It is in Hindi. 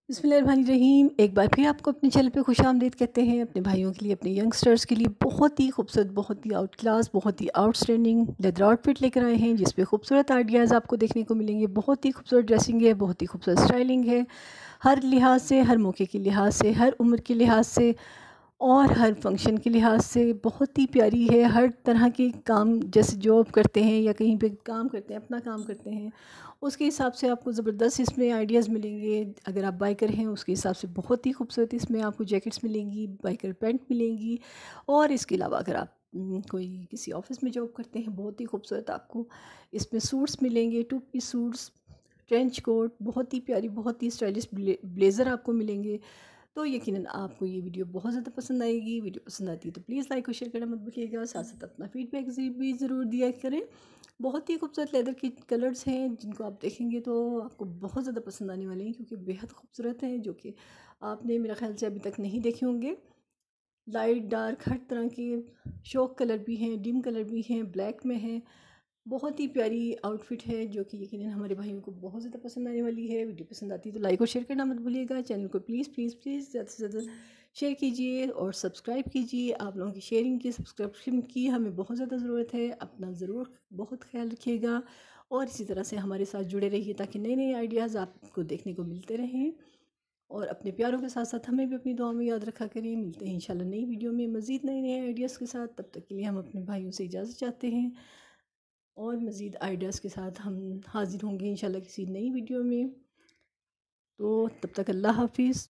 बिस्मिल्लाहिर्रहमानिर्रहीम। एक बार फिर आपको अपने चैनल पे खुशामदीद कहते हैं। अपने भाइयों के लिए, अपने यंगस्टर्स के लिए बहुत ही खूबसूरत, बहुत ही आउट क्लास, बहुत ही आउटस्टैंडिंग लेदर आउटफिट लेकर आए हैं, जिस पे खूबसूरत आइडियाज़ आपको देखने को मिलेंगे। बहुत ही खूबसूरत ड्रेसिंग है, बहुत ही खूबसूरत स्टाइलिंग है, हर लिहाज से, हर मौके के लिहाज से, हर उम्र के लिहाज से और हर फंक्शन के लिहाज से बहुत ही प्यारी है। हर तरह के काम, जैसे जॉब करते हैं या कहीं पे काम करते हैं, अपना काम करते हैं, उसके हिसाब से आपको ज़बरदस्त इसमें आइडियाज़ मिलेंगे। अगर आप बाइकर हैं उसके हिसाब से बहुत ही खूबसूरत इसमें आपको जैकेट्स मिलेंगी, बाइकर पैंट मिलेंगी। और इसके अलावा अगर आप कोई किसी ऑफिस में जॉब करते हैं, बहुत ही खूबसूरत आपको इसमें सूट्स मिलेंगे, two piece suits, trench coat, बहुत ही प्यारी, बहुत ही स्टाइलिश ब्लेज़र आपको मिलेंगे। तो यकीनन आपको ये वीडियो बहुत ज़्यादा पसंद आएगी। वीडियो पसंद आती है तो प्लीज़ लाइक और शेयर करना मत भूलिएगा। साथ साथ अपना फीडबैक भी ज़रूर दिया करें। बहुत ही खूबसूरत लेदर के कलर्स हैं, जिनको आप देखेंगे तो आपको बहुत ज़्यादा पसंद आने वाले हैं, क्योंकि बेहद खूबसूरत हैं, जो कि आपने मेरा ख्याल से अभी तक नहीं देखे होंगे। लाइट डार्क हर तरह के शौक कलर भी हैं, डिम कलर भी हैं, ब्लैक में हैं। बहुत ही प्यारी आउटफिट है, जो कि यकीनन हमारे भाइयों को बहुत ज़्यादा पसंद आने वाली है। वीडियो पसंद आती है तो लाइक और शेयर करना मत भूलिएगा। चैनल को प्लीज़ प्लीज़ प्लीज़ ज़्यादा से ज़्यादा शेयर कीजिए और सब्सक्राइब कीजिए। आप लोगों की शेयरिंग की, सब्सक्रिप्शन की हमें बहुत ज़्यादा ज़रूरत है। अपना ज़रूर बहुत ख्याल रखिएगा और इसी तरह से हमारे साथ जुड़े रहिए, ताकि नए नए आइडियाज़ आपको देखने को मिलते रहें। और अपने प्यारों के साथ साथ हमें भी अपनी दुआ में याद रखा करें। मिलते हैं इंशाल्लाह नई वीडियो में मज़ीद नए नए आइडियाज़ के साथ। तब तक के लिए हम अपने भाइयों से इजाज़त चाहते हैं और मज़ीद आइडियाज़ के साथ हम हाज़िर होंगे इंशाल्लाह किसी नई वीडियो में। तो तब तक अल्लाह हाफ़िज़।